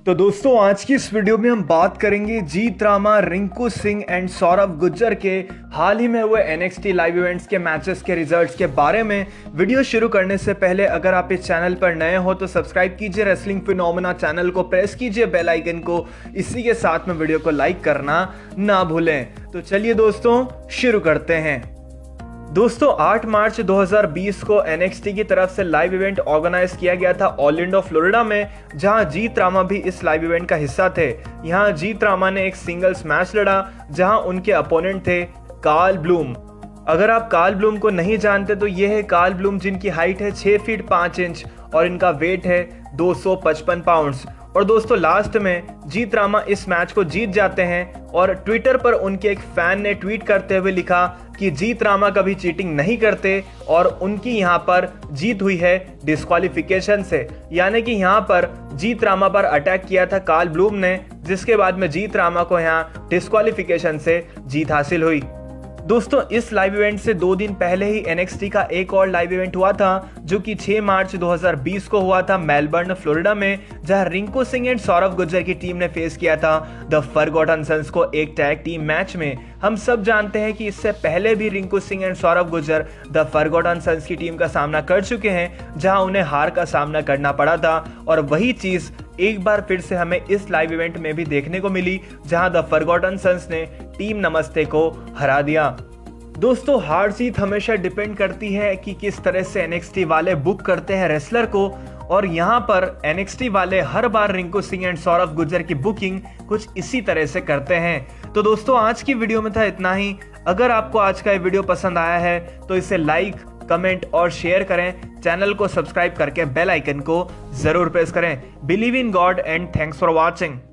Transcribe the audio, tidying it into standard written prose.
तो दोस्तों आज की इस वीडियो में हम बात करेंगे जीत रामा, रिंकू सिंह एंड सौरव गुज्जर के हाल ही में हुए NXT लाइव इवेंट्स के मैचेस के रिजल्ट्स के बारे में। वीडियो शुरू करने से पहले अगर आप इस चैनल पर नए हो तो सब्सक्राइब कीजिए रेसलिंग फिनोमेना चैनल को, प्रेस कीजिए बेल आइकन को, इसी के साथ में वीडियो को लाइक करना ना भूलें। तो चलिए दोस्तों शुरू करते हैं। दोस्तों 8 मार्च 2020 को NXT की तरफ से लाइव इवेंट ऑर्गेनाइज किया गया था ऑरलैंडो फ्लोरिडा में, जहां जीत रामा भी इस लाइव इवेंट का हिस्सा थे। यहां जीत रामा ने एक सिंगल्स मैच लड़ा जहां उनके अपोनेंट थे कार्ल ब्लूम। अगर आप कार्ल ब्लूम को नहीं जानते तो ये है कार्ल ब्लूम, जिनकी हाइट है 6 फीट 5 इंच और इनका वेट है 255 पाउंड्स। और दोस्तों लास्ट में जीत रामा इस मैच को जीत जाते हैं और ट्विटर पर उनके एक फैन ने ट्वीट करते हुए लिखा कि जीत रामा कभी चीटिंग नहीं करते और उनकी यहां पर जीत हुई है डिस्क्वालिफिकेशन से। यानी कि यहां पर जीत रामा पर अटैक किया था कार्ल ब्लूम ने, जिसके बाद में जीत रामा को यहां डिस्क्वालिफिकेशन से जीत हासिल हुई। दोस्तों इस लाइव इवेंट से 2 दिन पहले ही NXT का एक और लाइव इवेंट हुआ था जो कि 6 मार्च 2020 को हुआ था मेलबर्न फ्लोरिडा में, जहां रिंकू सिंह एंड सौरव गुज्जर की टीम ने फेस किया था द फॉरगॉटन सन्स को एक टैग टीम मैच में। हम सब जानते हैं कि इससे पहले भी Rinku Singh and Saurav Gujjar the forgotten sons की टीम का सामना कर चुके हैं, जहां उन्हें हार का सामना करना पड़ा था। और वही चीज एक बार फिर से हमें इस लाइव इवेंट में भी देखने को मिली, जहां द फॉरगॉटन सन्स ने टीम नमस्ते को हरा दिया। दोस्तों हार जीत हमेशा डिपेंड करती है कि किस तरह से NXT वाले बुक करते हैं रेसलर को, और यहाँ पर NXT वाले हर बार रिंकू सिंह एंड सौरव गुज्जर की बुकिंग कुछ इसी तरह से करते हैं। तो दोस्तों आज की वीडियो में था इतना ही। अगर आपको आज का ये वीडियो पसंद आया है तो इसे लाइक, कमेंट और शेयर करें। चैनल को सब्सक्राइब करके बेल आइकन को जरूर प्रेस करें। Believe in God and thanks for watching.